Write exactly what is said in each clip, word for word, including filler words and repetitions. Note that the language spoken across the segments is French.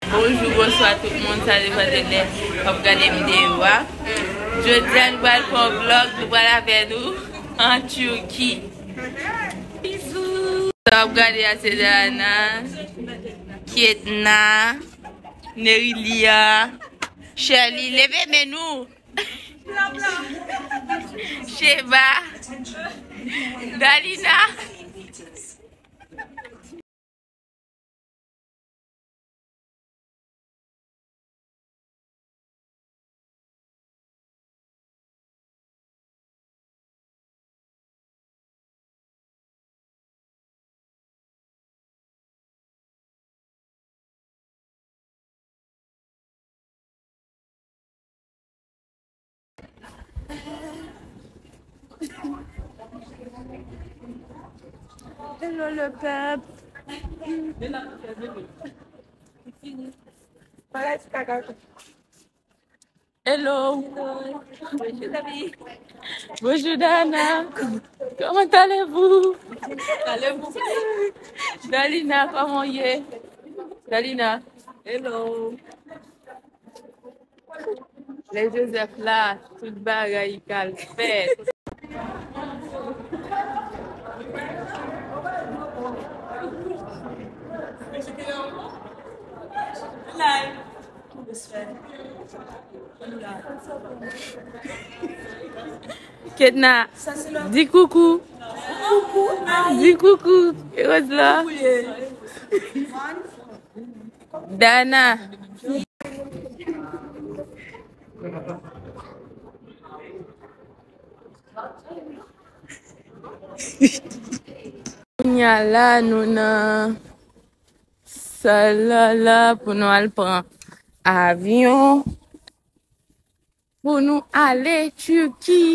Bonjour, bonsoir tout le monde, ça dépend de l'air. Comme regardez vidéo. Je tiens nous allons faire un vlog, nous allons avec nous en Turquie. Bisous. Ça va regarder à Cédana, Kietna, Nerilia, Shirley, levez nous. Sheba, Dalina. Hello le peuple. Hello. Bonjour David. Bonjour Dana. Comment allez-vous? Allez-vous? Dalina, comment y est? Dalina. Hello. Les Joseph là, toute bagaille qu'elle fait. Ketna, dis coucou. Dis coucou. Rose là. Dana. Là, nous na salle là pour nous aller prendre avion pour nous aller Turquie.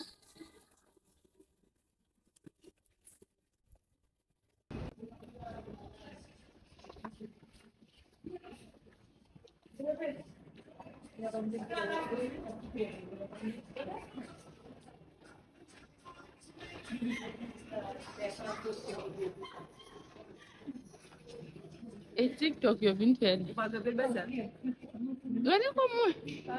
Et TikTok, il y a une faire. Regardez comment.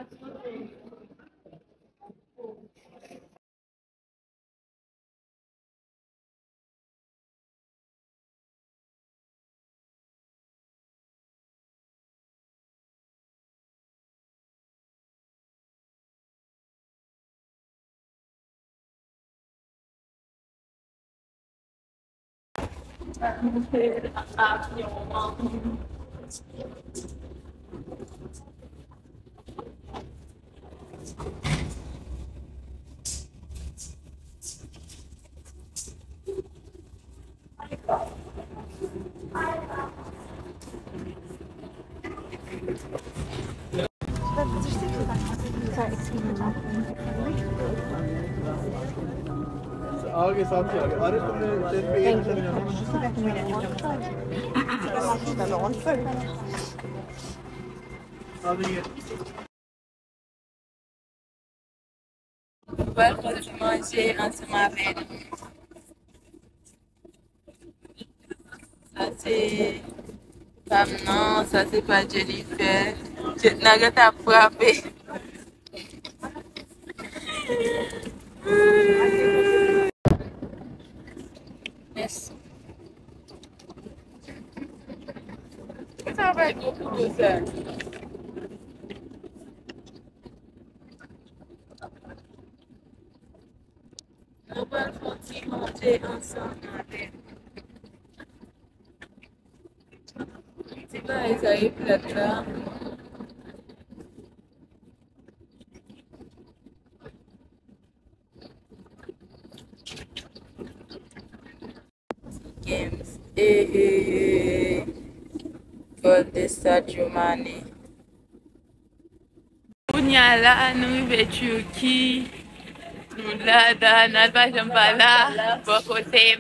आगे साथ ही आगे अरे तुमने ट्रेन पे एक On va manger ensemble avec nous. Ça c'est pas non, ça c'est pas Jennifer. Jennifer t'a frappé. Merci. Ça va être beaucoup de ça. On va manger ensemble avec. C'est pas les arrivent là. Games et God de Sadio Mané. On y a là, nous vivons Turquie. Nous là, dans notre bâtiment là, pour côté.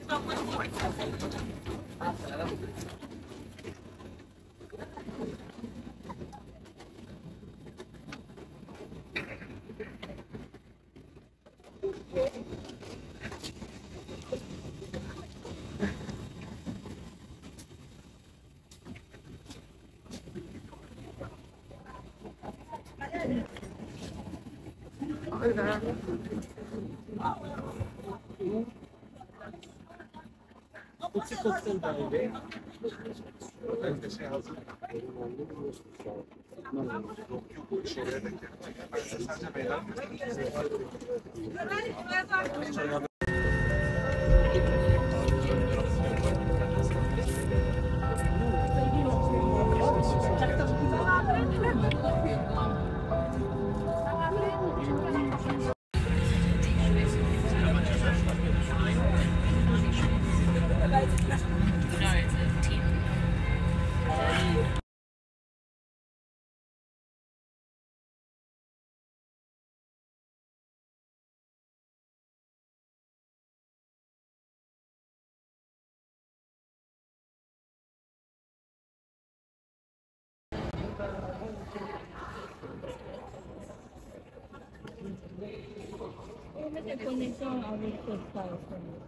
Hola. Kutu kostüm daire. Mete conexión avec cette page.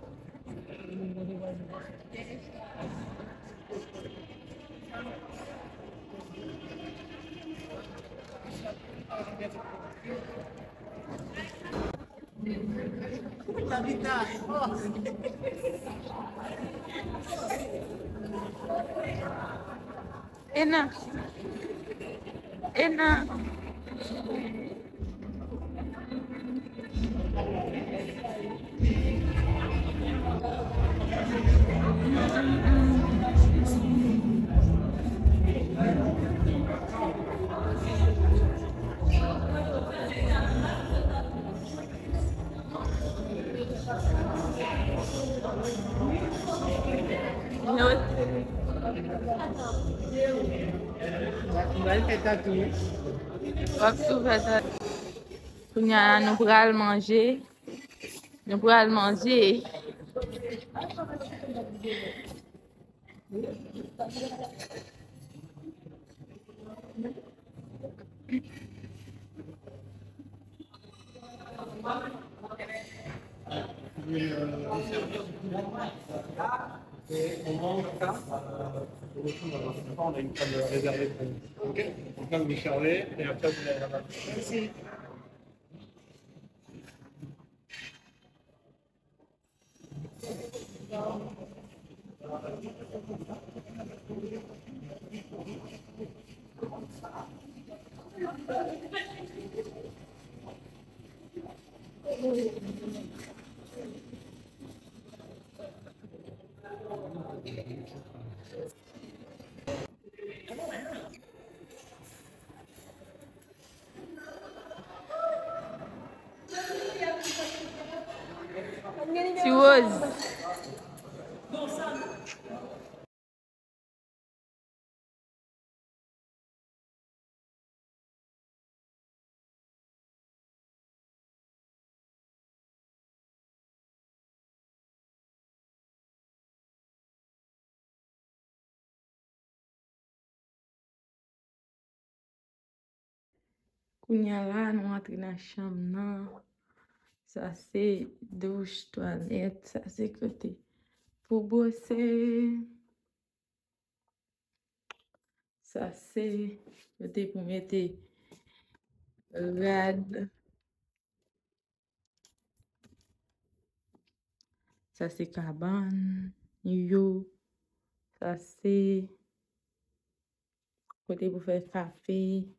Ena. Ena. Nous pourrons manger. Nous pourrons manger. Et on mange ça. On a une table réservée. Ok. Donc là, vous servez et après, vous allez là-bas. Merci. Tu oses. Kounya la, nous rentrons dans la chambre. Ça, c'est douche, toilette. Ça, c'est côté pour bosser. Ça, c'est côté pour mettre rad. Ça, c'est cabane. Yo. Ça, c'est côté pour faire café.